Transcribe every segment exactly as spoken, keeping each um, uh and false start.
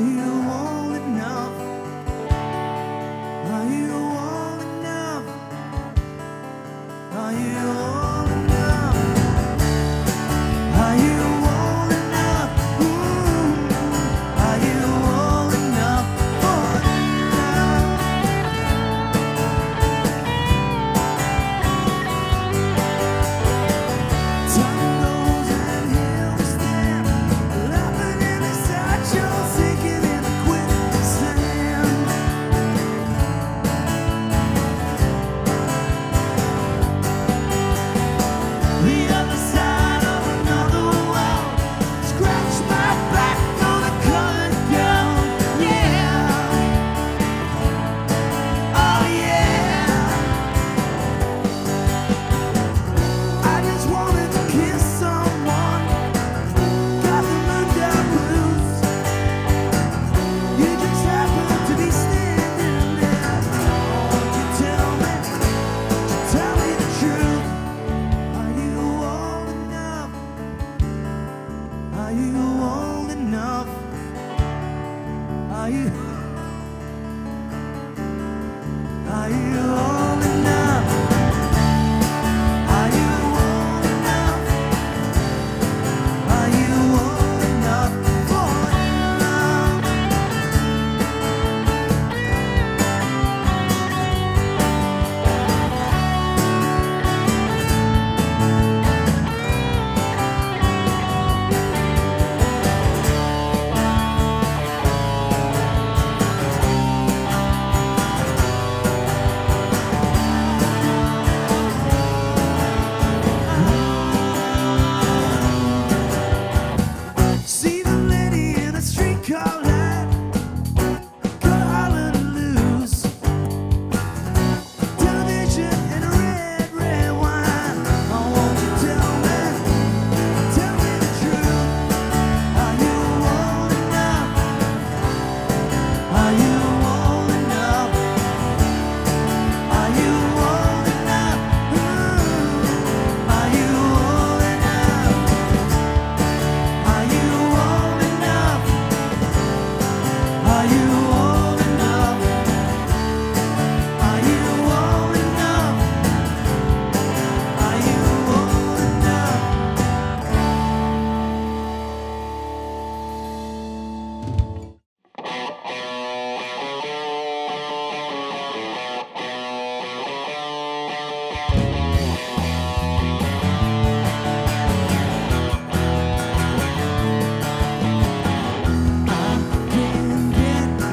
I can get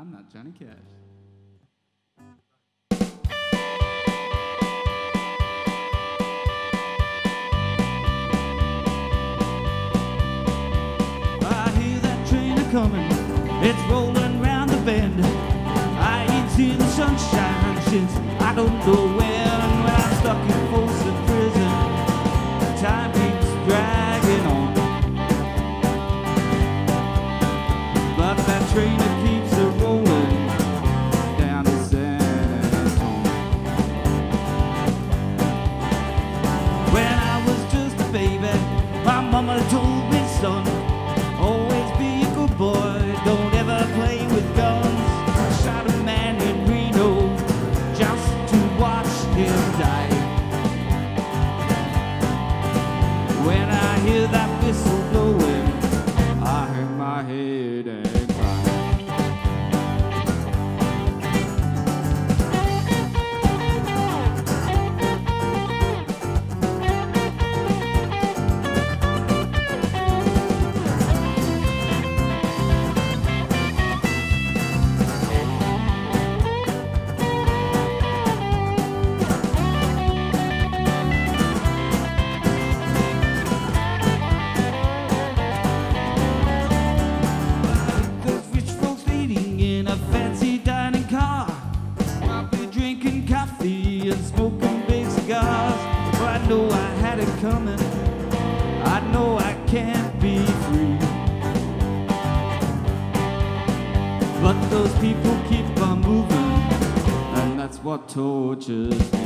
I'm not Johnny Cash. I hear that train a-coming, it's rolling round the bend. I ain't seen the sunshine since I don't know when. When I'm stuck in Folsom Prison, time keeps dragging on. But that train that keeps a rolling down to San Antonio. When I was just a baby, my mama told me, son, always be a good boy, don't ever play with guns. I shot a man in Reno just to watch him die. When I hear that whistle blowing, I hang my head and cry. And smoking big cigars. Well, I know I had it coming, I know I can't be free. But those people keep on moving, and that's what tortures me.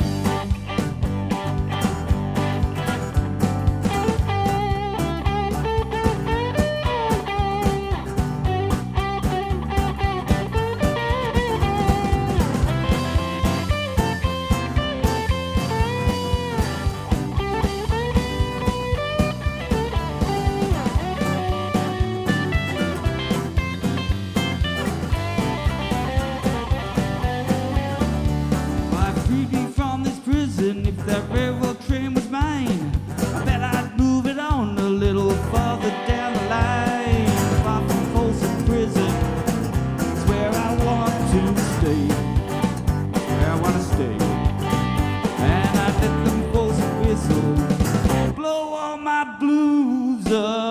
If that railroad train was mine, I bet I'd move it on a little farther down the line. Far from Folsom Prison, it's where I want to stay, where I want to stay. And I let them Folsom whistles blow all my blues up.